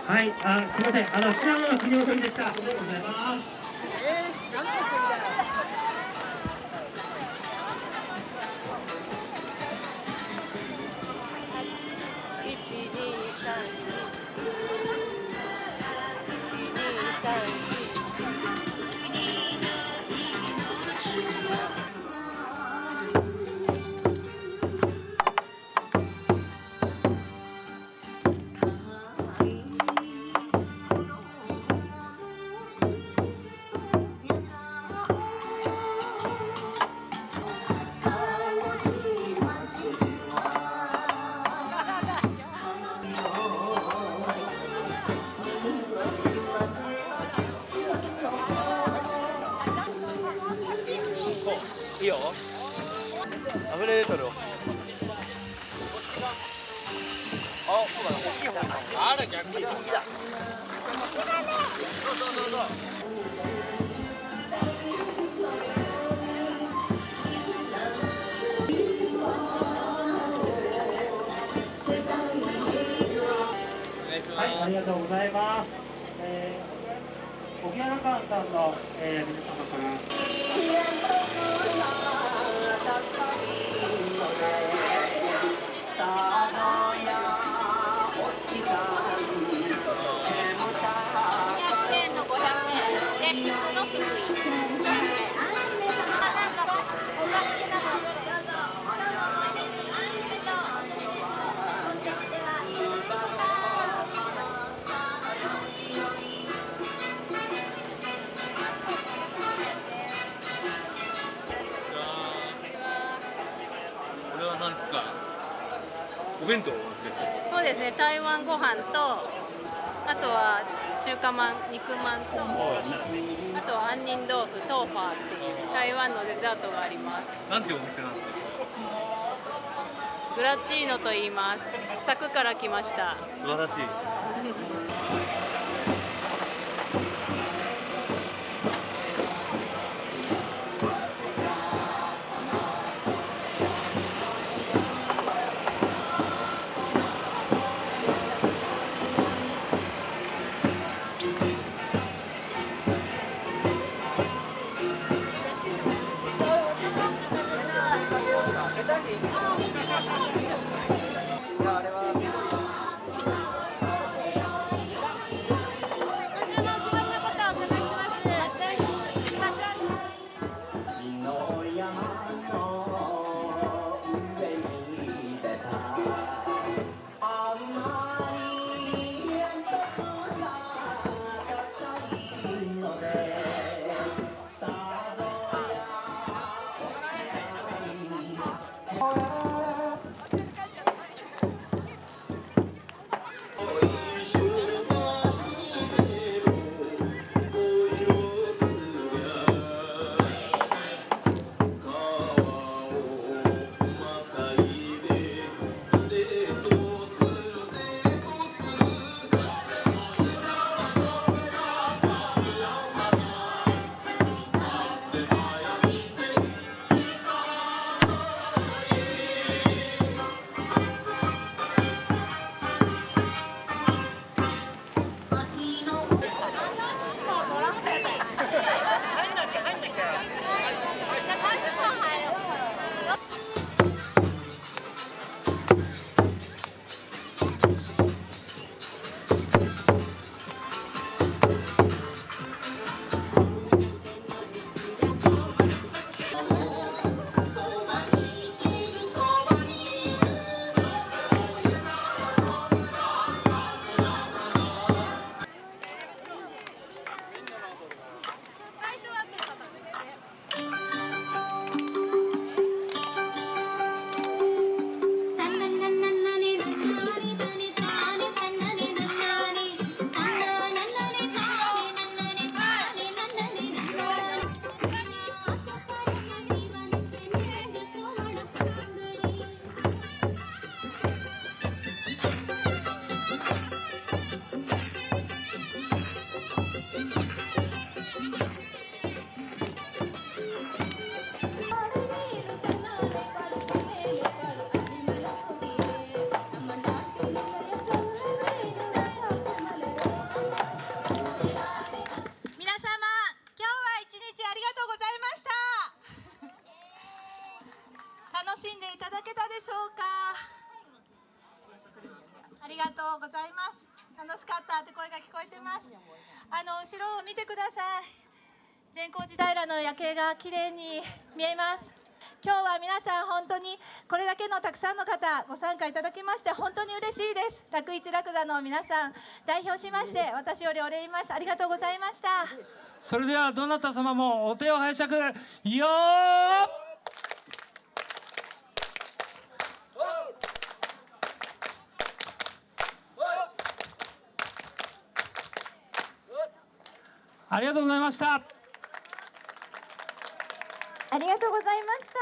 はい、すみません、品川国本でした。ありがとうございます。 いいよ。溢れとる。あ、そうだ。大きい方。あら、逆に。だ。そう。 はい、ありがとうございます。荻原館さんの、皆様から。 これは何ですか。お弁当。 そうですね、台湾ご飯と、あとは中華まん、肉まんと、あとは杏仁豆腐、トーファーっていう台湾のデザートがあります。 なんていうお店なんですか。 グラチーノと言います。佐久から来ました。 素晴らしい。 楽しかったって声が聞こえてます。後ろを見てください。善光寺平の夜景が綺麗に見えます。今日は皆さん本当にこれだけのたくさんの方ご参加いただきまして本当に嬉しいです。楽市楽座の皆さん代表しまして私よりお礼言います。ありがとうございました。 それではどなた様もお手を拝借よー。ありがとうございました。 ありがとうございました。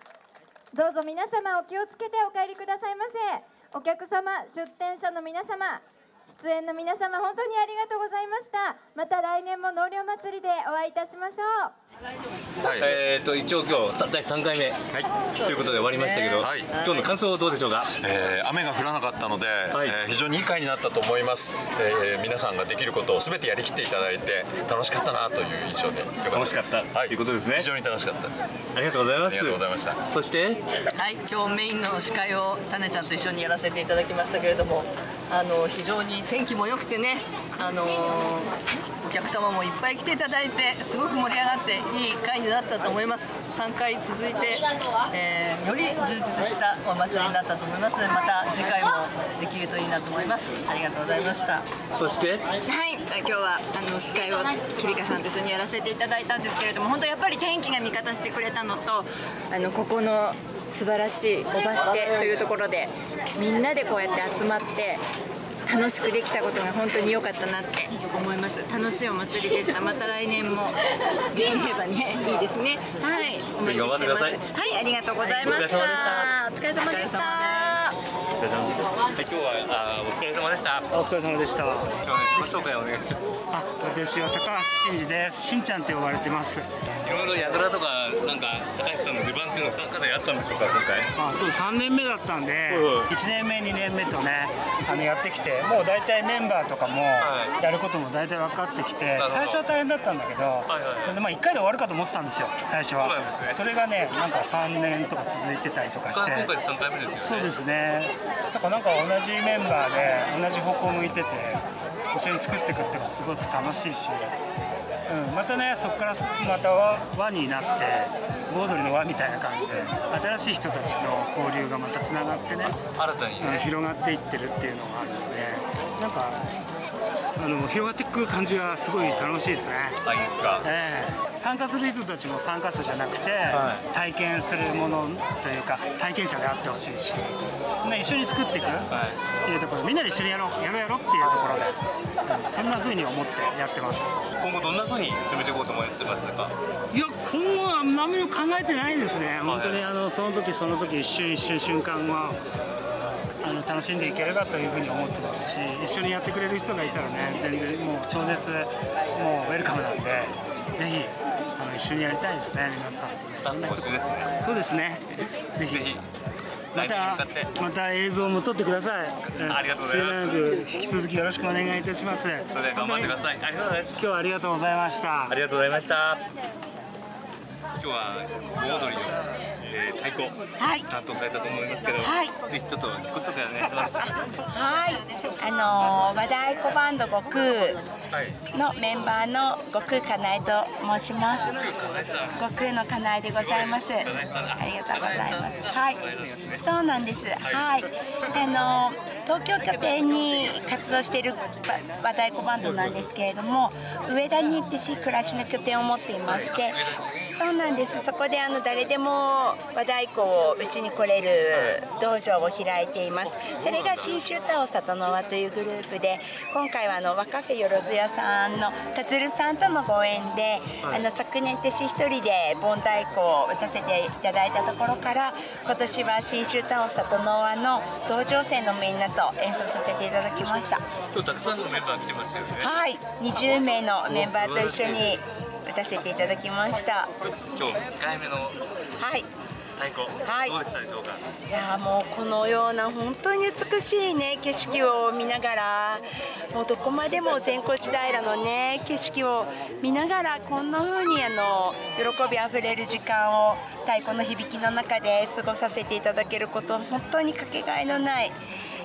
どうぞ皆様お気をつけてお帰りくださいませ。お客様、出店者の皆様、出演の皆様、本当にありがとうございました。また来年も納涼祭りでお会いいたしましょう。 一応今日第3回目、ということで終わりましたけど、今日の感想どうでしょうか。 雨が降らなかったので、非常にいい会になったと思います。皆さんができることを全てやりきっていただいて楽しかったなという印象で楽しかったということですね。 非常に楽しかったです。 ありがとうございます。 ありがとうございました。 そして今日メインの司会をタネちゃんと一緒にやらせていただきましたけれども、非常に天気も良くてね、お客様もいっぱい来ていただいてすごく盛り上がっていい会になったと思います。3回続いて、より充実したお祭りになったと思いますので、また次回もできるといいなと思います。ありがとうございました。 そしてはい、今日は司会をキリカさんと一緒にやらせていただいたんですけれども、本当やっぱり天気が味方してくれたのと、ここの素晴らしいおバス停というところでみんなでこうやって集まって楽しくできたことが本当に良かったなって思います。楽しいお祭りでした。また来年もできればね、いいですね。はい、お待ちしてます。はい、ありがとうございました。お疲れ様でした。 今日はお疲れ様でした。 お疲れ様でした。 今日の自己紹介をお願いします。 私は高橋真嗣です。しんちゃんと呼ばれてます。 いろいろ櫓とかなんか高橋さんの出番っていうのがかなりあったんでしょうか今回。 そう3年目だったんで、1年目2年目とねやってきて、もう大体メンバーとかもやることも大体分かってきて、最初は大変だったんだけど、1回で終わるかと思ってたんですよ最初は。それがねなんか3年とか続いてたりとかして、 今回で3回目ですよね。 そうですね。だからなんか同じメンバーで同じ方向向いてて一緒に作っていくっていうのがすごく楽しいし、またねそこからまた輪になって盆踊りの輪みたいな感じで新しい人たちの交流がまたつながってね、 新たにね広がっていってるっていうのがあるので、なんか広がっていく感じがすごい楽しいですね。 いいですか。 参加する人たちも参加者じゃなくて、体験するものというか体験者であってほしいし、一緒に作っていくっていうところ、みんなで一緒にやろうっていうところで、そんな風に思ってやってます。 今後どんな風に進めていこうと思ってますか。 いや、今後は何も考えてないですね。本当にその時その時一瞬一瞬瞬間は楽しんでいければというふうに思ってますし、一緒にやってくれる人がいたらね、全然もう超絶もうウェルカムなんで、ぜひ一緒にやりたいですね、皆さんとね。 スタッフ募集ですね。 そうですね。ぜひまた映像も撮ってください。 ありがとうございます。 末永く引き続きよろしくお願いいたします。 それでは頑張ってください。ありがとうございます。 今日はありがとうございました。 ありがとうございました。今日は盆踊りの太鼓担当されたと思いますけど、ぜひちょっと自己紹介お願いします。 はい、和太鼓バンド悟空のメンバーの悟空かなえと申します。悟空のかなえでございます。ありがとうございます。はい、そうなんです。はい、東京拠点に活動している和太鼓バンドなんですけれども、上田に暮らしの拠点を持っていまして、そうなんです。そこで誰でも和太鼓をうちに来れる道場を開いています。それが信州田尾里の輪というグループで、今回は和カフェよろずやさんのたつるさんとのご縁で、昨年私一人で盆太鼓を打たせていただいたところから、今年は信州田尾里の輪の道場生のみんなと演奏させていただきました。 今日たくさんのメンバー来てましたよね。 はい、20名のメンバーと一緒に打たせていただきました。 今日2回目の太鼓、どうでしたでしょうか。 いやもうこのような本当に美しいね景色を見ながら、もうどこまでも善光寺平のね景色を見ながら、こんな風に喜びあふれる時間を太鼓の響きの中で過ごさせていただけること、本当にかけがえのない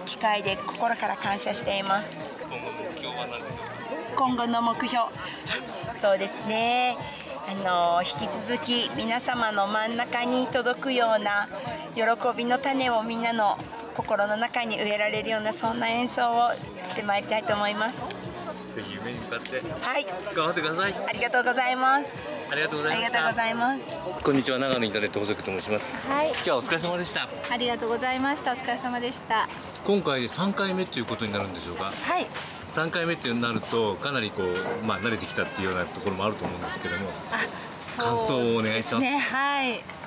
機会で心から感謝しています。 今後の目標は何でしょうか？ 今後の目標、そうですね、引き続き皆様の真ん中に届くような喜びの種をみんなの心の中に植えられるような、そんな演奏をしてまいりたいと思います。 ぜひ夢に向かってはい頑張ってください。 ありがとうございます。 ありがとうございました。 ありがとうございます。 こんにちは、長野インターネット放送局と申します。 はい、 今日はお疲れ様でした。 ありがとうございました。お疲れ様でした。 今回で3回目ということになるんでしょうか？ はい。 3回目ってなるとかなりこう、慣れてきたっていうようなところもあると思うんですけども、感想をお願いします。 ね、はい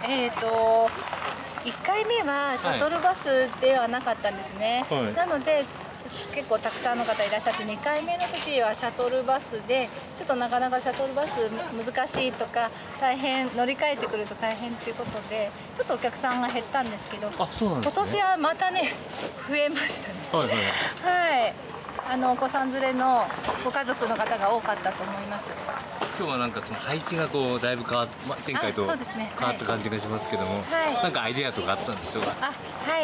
。1回目はシャトルバスではなかったんですね。はい、なので結構たくさんの方いらっしゃって、2回目の時はシャトルバスでちょっとなかなかシャトルバス難しいとか大変、乗り換えてくると大変ということでちょっとお客さんが減ったんですけど、 あ、そうなんですね。 今年はまたね増えましたね。はいはいはい。はい。お子さん連れのご家族の方が多かったと思います。 今日はなんかその配置がこうだいぶ変わっ、前回と変わった感じがしますけども、はい、なんかアイデアとかあったんでしょうか？ はい、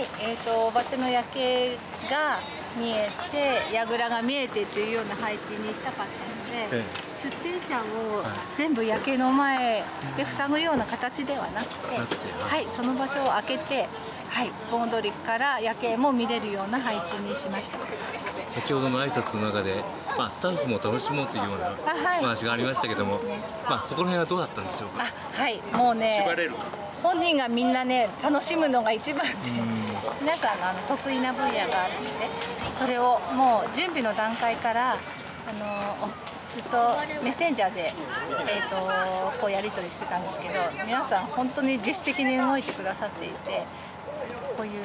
おばせの夜景が見えて、櫓が見えてっていうような配置にしたかったので、出店者を全部夜景の前で塞ぐような形ではなくて、はい、その場所を開けて、はい、盆踊りから夜景も見れるような配置にしました。 先ほどの挨拶の中で、スタッフも楽しもうというようなお話がありましたけども、そこら辺はどうだったんでしょうか？ はい、もうね、本人がみんなね楽しむのが一番で、皆さんの得意な分野があるので、それをもう準備の段階からずっとメッセンジャーで、こうやり取りしてたんですけど、皆さん本当に自主的に動いてくださっていて、こういう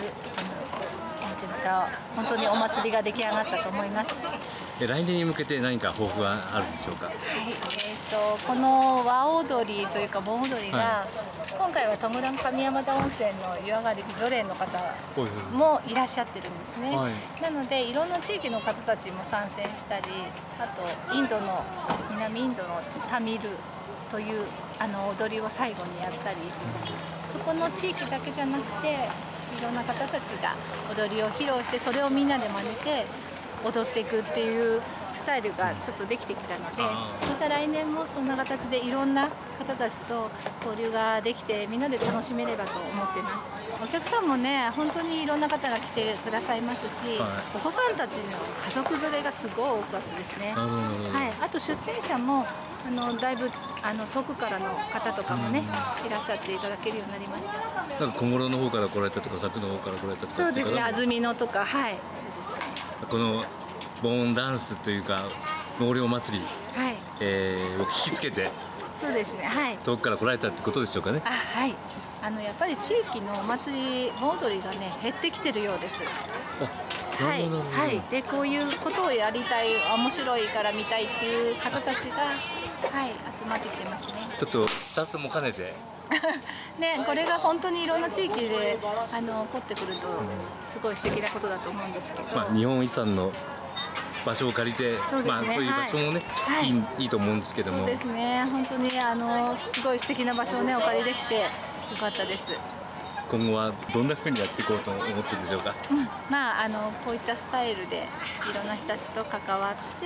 本当にお祭りが出来上がったと思います。 で、来年に向けて何か抱負はあるんでしょうか？はい、 この和踊りというか盆踊りが、今回はトムラン上山田温泉の湯上がり除霊の方もいらっしゃってるんですね。なのでいろんな地域の方たちも参戦したり、あと南インドのタミルという踊りを最後にやったり、そこの地域だけじゃなくていろんな方たちが踊りを披露して、それをみんなで真似て踊っていくっていうスタイルがちょっとできてきたので、また来年もそんな形でいろんな方たちと交流ができて、みんなで楽しめればと思っています。お客さんもね、本当にいろんな方が来てくださいますし、お子さんたちの家族連れがすごい多かったですね。はい、あと出店者もだいぶ遠くからの方とかもね、いらっしゃっていただけるようになりました。 なんか小諸の方から来られたとか、佐久の方から来られたとか。 そうですね、安曇野とか、はい、そうです。 この盆ダンスというか納涼祭り、はい、を聞きつけて、そうですね、はい、遠くから来られたってことでしょうかね。 はい、やっぱり地域のお祭り盆踊りがね減ってきてるようです。はい、はい、でこういうことをやりたい、面白いから見たいっていう方たちが、はい、集まってきてますね。 ちょっと視察も兼ねてね、これが本当にいろんな地域で起こってくるとすごい素敵なことだと思うんですけど、 日本遺産の場所を借りて、そういう場所もね、いいと思うんですけども、 そうですね、本当にすごい素敵な場所をねお借りできてよかったです。 今後はどんな風にやっていこうと思ってるでしょうか？ こういったスタイルでいろんな人たちと関わって、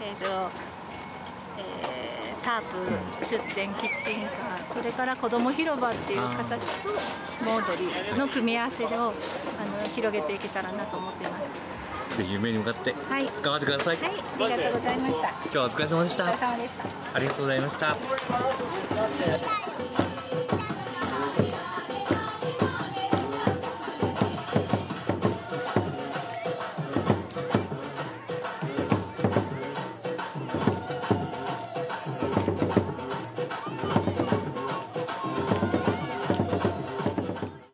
タープ、出店、キッチンカー、それから子ども広場っていう形と盆踊りの組み合わせを広げていけたらなと思っています。 ぜひ夢に向かって頑張ってください。 はい、ありがとうございました。 今日はお疲れ様でした。 お疲れ様でした。 ありがとうございました。